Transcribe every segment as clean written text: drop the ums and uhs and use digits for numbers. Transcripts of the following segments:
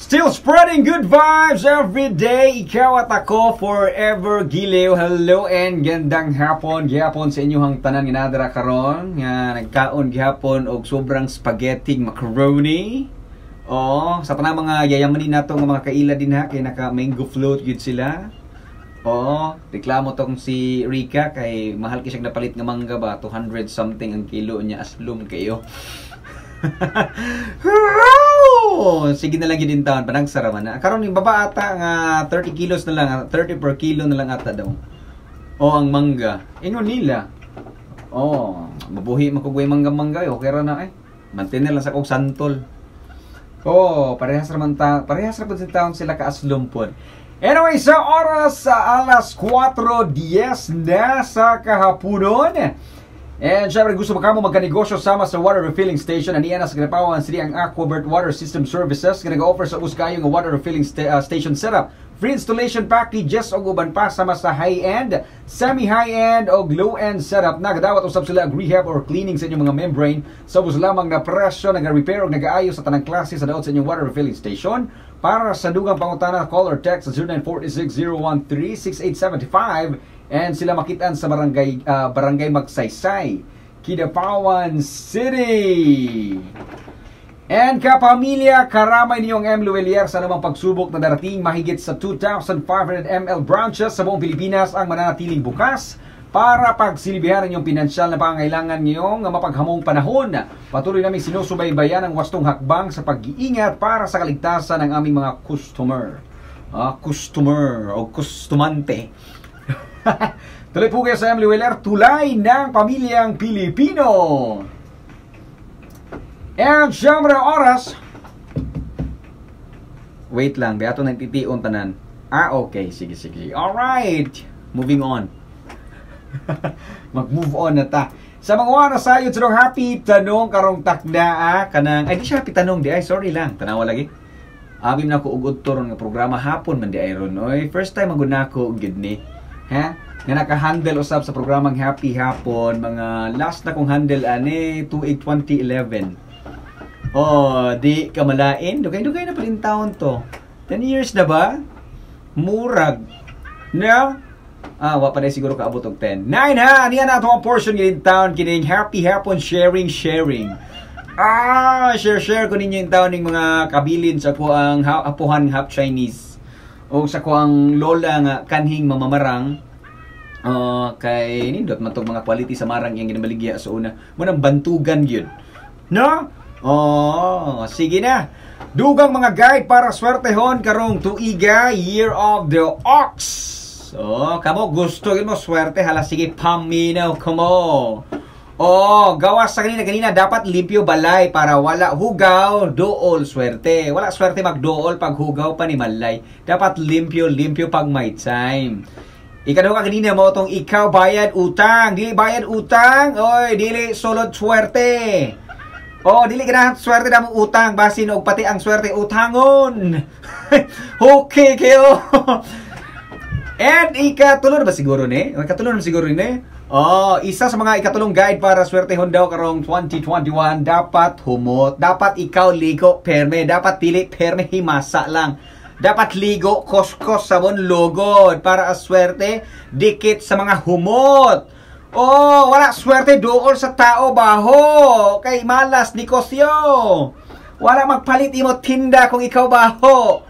Still spreading good vibes every day. Ikaw at ako forever giliw. Hello and gandang hapon. Gihapon sa inyong tanan nga nadara karon nga nagkaon gihapon og sobrang spaghetti macaroni. Oh, sa tanang mga yayamanin nato nga mga kaila din ha kay naka mango float gyud sila. Oh, reklamo tong si Rika kay mahal kisag napalit nga mangga ba 200 something ang kilo niya aslum kayo. Sige na lang yun din taon, panagsaraman na. Karon yung baba ata nga 30 kilos na lang, 30 per kilo na lang ata daw. O ang mangga, ingon nila. Oh, mabuhi makugway mangga-mangga, okay ra na eh. Mantin lang sa kong santol. Oh, parehas ra pud sa taon sila kaaslom pod. Anyway, sa oras sa alas 4:10 na sa kahaponon. And syempre gusto mo kamo magkanegosyo sama sa water refilling station. Aniya na sa Kinapawan City ang Aquabert Water System Services. Nag-offer sa uskayo ng water refilling station setup. Free installation packages o uban pa sama sa high-end, semi-high-end o low-end setup. Nagadawat usab sila ang rehab or cleaning sa inyong mga membrane. Sa bus lamang na presyo, nag-repair o nag-aayos sa tanang klase sa daot sa inyong water refilling station. Para sa dugang pangutana, call or text sa 0946-013-6875. And sila makitaan sa barangay Magsaysay, Kidapawan City. And kapamilya, karamay niyong M. Luelier sa namang pagsubok na darating. Mahigit sa 2,500 ml branches sa buong Pilipinas ang mananatiling bukas para pagsilbihan ang inyong pinansyal na pangangailangan ngayong mapaghamong panahon. Patuloy namin sinusubaybayan ang wastong hakbang sa pag-iingat para sa kaligtasan ng aming mga customer. Customer o customante. Tuloy po kayo sa M. Luelier, tulay ng pamilyang Pilipino. And syempre oras. Wait lang, beato nagtitiun tanan. Okay, sige. Alright, moving on. Mag-move on na ta. Sa mga oras sayod sa happy tanong karong takda kanang ay di siya happy tanong di ay sorry lang tanawa lagi. Abim na ko ugod toron nga programa hapon man di ay ron. Oy, first time magud nako gid ni. Ha? Nga naka-handle usab sa programang Happy Hapon. Mga last na kong handle ani 28-2011. Oh, di kamalain. Dugay-dugay na pa rin taon to. 10 years na ba? Murag. No? Wa pa na siguro kaabot og 10. 9 ha! Niyan na ito ang portion yung taon kining Happy Hapon sharing. Share ko ninyo yung taon ng mga kabilin sa ko ang apuhan half Chinese. O sa ko ang lola nga kanhing mamamarang kay nindot matog mga quality sa marang yang ginabaligya sa una mo nang bantugan yun no sige na dugang mga guide para swertehon karong tuiga Year of the Ox. Kamo gusto gid mo swerte hala sige paminaw kamo. Gawas sa kanina dapat limpyo balay para wala hugaw, dool swerte. Wala swerte magdool pag hugaw pa ni malay. Dapat limpyo pag may time. Ikaduha kanina mo tong ikaw bayad utang. Dili bayad utang, oy, dili sulod swerte. Dili ganahan swerte na mo utang basin og pati ang swerte utangon. Okay kayo. And ikatulong ba siguro ni? Ikatulong siguro ni? Isa sa mga ikatulong guide para swertehon daw karong 2021, dapat humot, dapat ikaw ligo perme, dapat dili perme himasa lang. Dapat ligo koskos sabon lugod para aswerte dikit sa mga humot. Wala swerte dool sa tao baho kay malas negosyo. Wala magpalit imo tinda kung ikaw baho.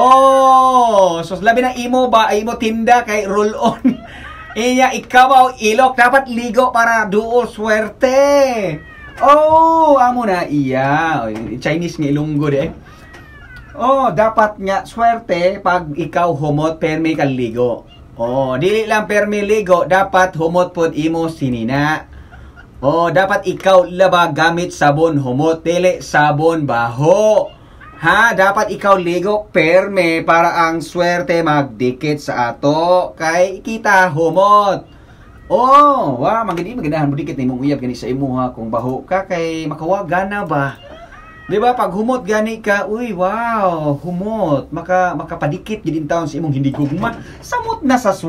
So labi na imo tinda kay roll on. Iya ikaw ilok dapat ligo para duol swerte. Amo na iya. Chinese nga ilunggo di dapat nga swerte pag ikaw humot permi kang ligo. Dili lang permi ligo, dapat humot pod imo sinina. Dapat ikaw laba gamit sabon humot, dili sabon baho. Dapat ikaw ligo perme para ang swerte magdikit sa ato kay kita humot. Maganahan mo dikit na imong uyab gani sa imo kung baho ka kay makawaga na ba. Diba pag humot gani ka, uy wow, humot, makapadikit gid taon sa imong hindi gugma. Samot na sa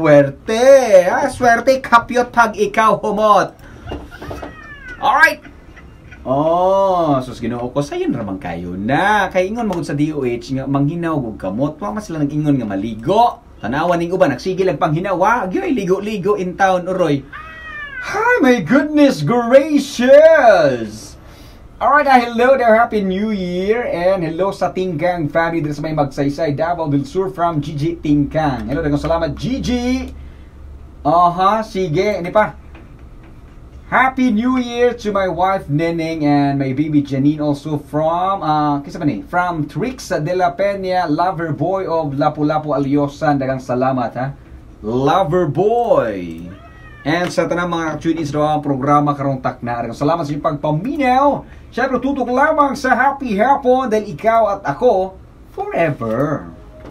swerte. Swerte kapyot pag ikaw humot. Alright. Oh, sus Ginoo ko sayon ra man kayo na kay ingon magud sa DOH nga manghinaw og kamot wa man sila nag-ingon nga maligo. Tanawan ning uban nagsige lang panghinawa, gyoy ligo-ligo in town uroy. Hi, my goodness gracious. Alright, hello there, Happy New Year and hello sa Tingkang family dito sa may Magsaysay, Davao del Sur from Gigi Tingkang. Hello, dagang salamat Gigi. Sige, ini pa. Happy New Year to my wife Neneng and my baby Janine also from kisa ba ni? From Trix de la Peña, lover boy of Lapu-Lapu Alyosan. Dagang salamat ha. Lover boy. And sa tanang mga tune-ins daw ang programa karong takna. Dagang salamat sa inyong pagpaminaw. Siyempre tutok lamang sa happy hapon dahil ikaw at ako forever.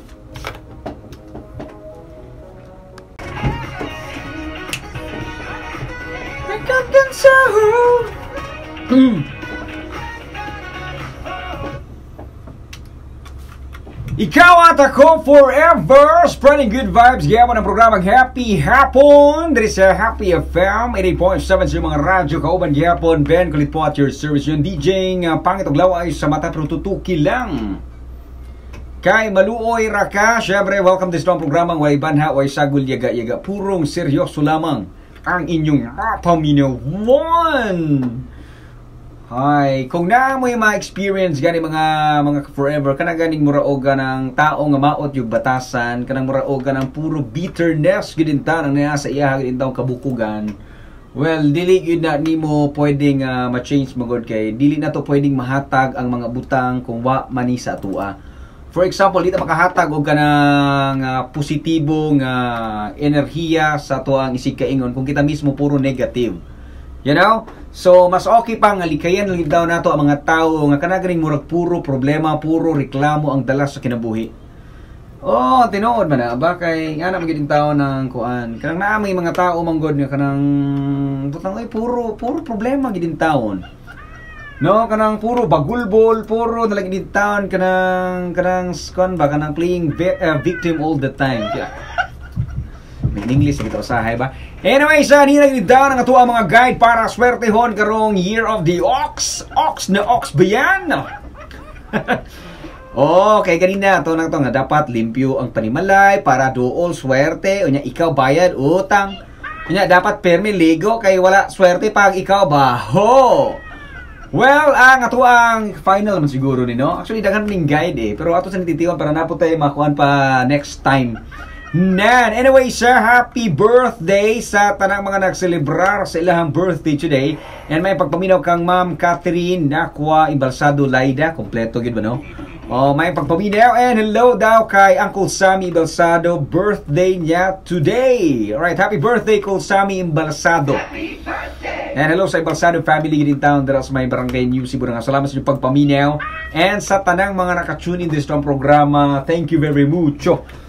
Ikaw at ako forever, spreading good vibes. Gaya mo ng programang Happy Hapon dito sa Happy FM 88.7 sa mga radyo kauban gihapon. Ben kulit po at your service yung DJing pangit og laway sa mata pero tutuki lang. Kay maluoy ra ka, syempre welcome to this programang way banha way sagul yaga-yaga, purong seryoso lamang ang inyong paminawan. Hi, kung na mo yung mga experience gani mga forever kanang ganing muraoga ng tao nga maot yung batasan, kanang muraoga ng puro bitterness gid nang naa sa iya gid taong kabukugan. Well, dili gyud na nimo pwedeng ma-change magod kay dili na to pwedeng mahatag ang mga butang kung wa mani sa atua. For example, dito makahatag og kanang positibong enerhiya sa tuang isig kaingon kung kita mismo puro negative. You know? So, mas okay pa nga likayan lang daw nato ang mga tao nga kanaganing murag puro problema, puro reklamo ang dala sa kinabuhi. Oh, tinuod man na ba kay nga na magiging tao ng kuan. Kanang naamay mga tao manggod nga kanang butang ay puro problema gid taon. No, kanang puro bagulbol, puro nalagi din taon kanang kuan ba kanang playing victim all the time. Yeah. In English kita usahay ba? Anyway, sa nila daw ang ato ang mga guide para swertehon karong Year of the Ox. Ox na ox ba yan? Okay, kanina to nang to nga dapat limpyo ang panimalay para duol swerte. Unya ikaw bayad utang. Unya dapat permi ligo kay wala swerte pag ikaw baho. Well, ang ato ang final man siguro ni no. Actually daghan ning guide pero ato sa nititiwan para napo tayo makuan pa next time. Anyway, sir, happy birthday sa tanang mga nagselebrar sa ilahang birthday today. And may pagpaminaw kang Ma'am Catherine Nakwa Ibalsado Laida. Kompleto gid ba no? May pagpaminaw and hello daw kay Uncle Sammy Ibalsado. Birthday niya today. Alright, happy birthday Uncle Sammy Ibalsado. And hello sa Ibalsado family in town dara sa may barangay New Cebu. Salamat sa inyong pagpaminaw. And sa tanang mga nakatune in this programa, thank you very much.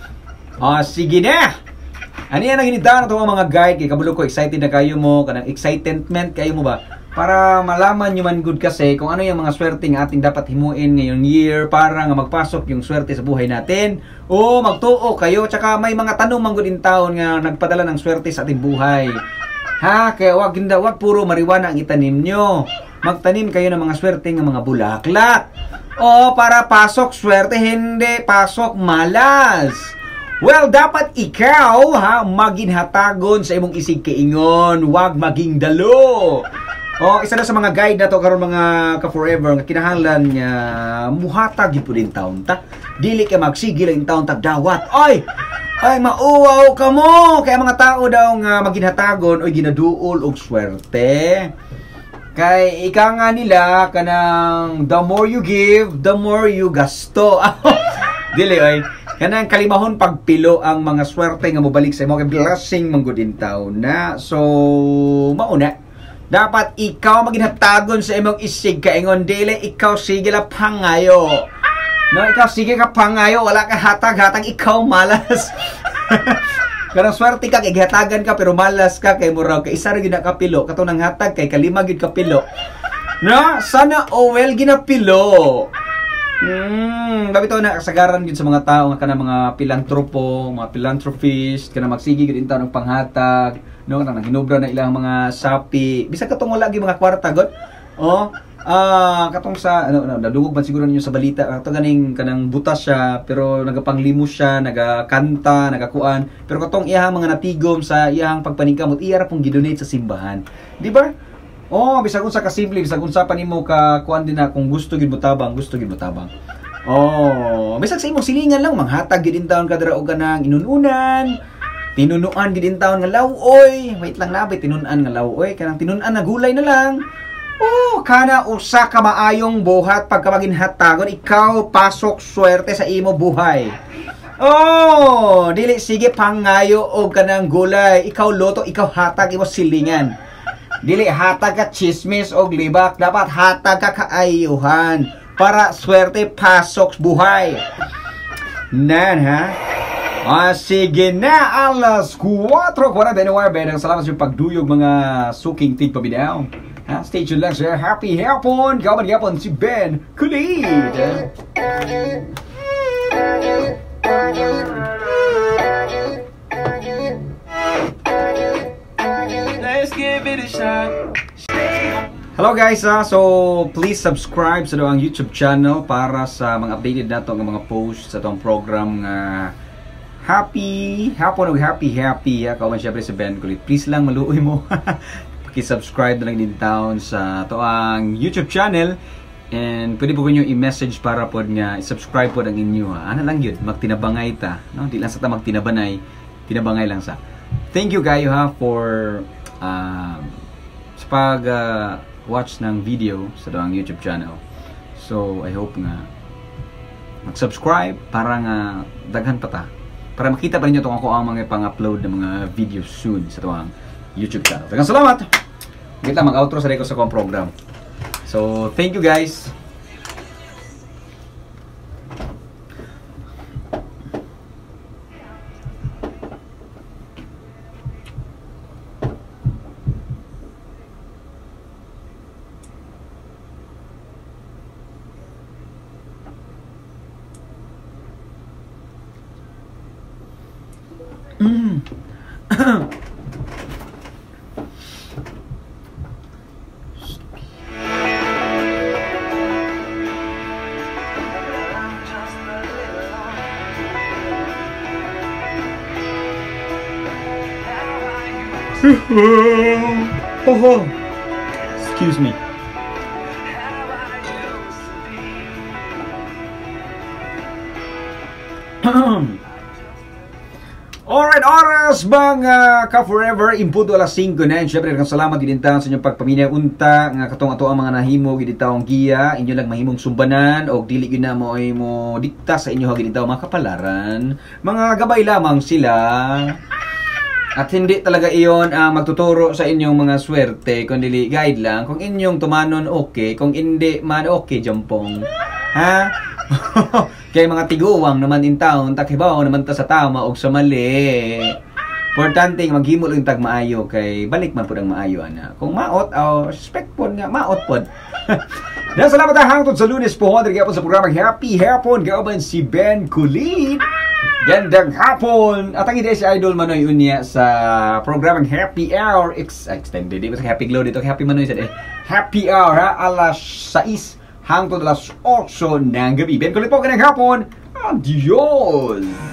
Sige na. Ano yan ang hinitahan ito mga guide? Kaya kabulo ko, excited na kayo mo. Kanang excitedment kayo mo ba? Para malaman nyo man good kasi kung ano yung mga swerte nga ating dapat himuin ngayong year para nga magpasok yung swerte sa buhay natin. O magtuo kayo. Tsaka may mga tanong man good in taon nga nagpadala ng swerte sa ating buhay. Ha? Kaya wag puro mariwana ang itanim nyo. Magtanim kayo ng mga swerte ng mga bulaklak. O para pasok swerte, hindi pasok malas. Well, dapat ikaw maginhatagon sa imong isig kaingon, wag maging dalo. Isa na sa mga guide na to karon mga ka-forever nga kinahanglan nga muhatag gyud din taon ta. Dili ka magsigil ang taon tag dawat. Ay, mauwaw ka mo. Kaya mga tao daw nga maginhatagon oy ginaduol og swerte. Kay ika nga nila kanang the more you give, the more you gasto. Dili oy. Kanang kalimahon pagpilo ang mga swerte nga mobalik sa imo kay blessing manggudin taon na. So mauna dapat ikaw maginhatagon sa imong isig kaingon dili ikaw sige la pangayo. No, ikaw sige ka pangayo wala ka hatag ikaw malas. Kanang swerte ka kay gihatagan ka pero malas ka kay muraw kay isa ra gyud kapilo kato nang hatag kay kalima gyud kapilo. No, sana well ginapilo. Babito na kasagaran yun sa mga tao nga kana mga pilantropo, mga philanthropist, kana magsigi gid intaw ng panghatag, no, kanang hinubra na ilang mga sapi. Bisag katong wala gyud mga kwarta god. katong sa nadungog man siguro ninyo sa balita kato ganing kanang butas siya pero nagapanglimos siya, nagakanta, nagakuan, pero katong iyang mga natigom sa iyang pagpaningkamot iya ra pong gidonate sa simbahan, di ba? Oh, bisag unsa ka simple, bisag unsa pa nimo ka kuan din na kung gusto gid mo tabang, gusto gid mo tabang. Oh, bisag sa imong silingan lang manghatag gid in taon ka dira og kanang inununan. Tinunuan gid in taon nga lawoy. Wait lang na, tinunan nga lawoy, kanang tinunan na gulay na lang. Oh, kana usa ka maayong buhat pagka maginhatagon ikaw pasok swerte sa imo buhay. Oh, dili sige pangayo og kanang gulay, ikaw loto, ikaw hatag imo silingan. Dili hatag ka chismis og libak, dapat hatag ka kaayuhan para swerte pasok buhay. Nan ha? Sige na, alas 4:49 bedang salamat sa pagduyog mga suking tigpabidaw. Stay tuned lang sa Happy Hapon. Kawan yapon si Ben Kulid. Let's give it a shot. Hello guys, so please subscribe sa ang YouTube channel para sa mga updated nato ng mga posts sa itong program nga Happy Hapon o Happy. Kawan syempre si Ben Kulid. Please lang maluoy mo. Subscribe na lang din taon sa to ang YouTube channel and pwede po kanyo i-message para po nga i-subscribe po ang inyo. Ano lang yun, magtinabangay ta, no? Di lang sa ta magtinabanay, tinabangay lang sa. Thank you kayo ha for sa pag watch ng video sa to ang YouTube channel. So I hope nga mag-subscribe para nga daghan pa ta, para makita pa ninyo ako ang mga pang-upload ng mga videos soon sa to ang YouTube channel. Daghang salamat. Kita mag-outro sa sa kong program. So, thank you guys. Excuse me. Alright, oras mga ka-forever, impudo alas 5 na. Siyempre, salamat din sa inyong pagpaminay unta nga katong ato ang mga nahimo giditawong giya, inyo lang mahimong sumbanan o dili gyud na mo ay mo dikta sa inyo giditaw mga kapalaran. Mga gabay lamang sila. At hindi talaga iyon magtuturo sa inyong mga swerte, kundi guide lang. Kung inyong tumanon, okay. Kung hindi man, okay, jampong. Ha? Kaya mga tiguwang naman in town, takibaw naman ta sa tama o sa mali. Importante, maghimo lang tag maayo, kay balik man po ang maayo, ana. Kung maot, suspect po nga, maot po. Salamat ang hangtod sa Lunes po, Rodrigo sa programang Happy Hapon, gawin si Ben Kulid. Gandang hapon! At ang ide si Idol Manoy unya sa programang Happy Hour extended. Di ba sa Happy Glow dito? Happy Manoy sa Happy Hour ha? Alas 6 hangtod alas 8 ng gabi. Ben Kulid po, gandang hapon! Adios!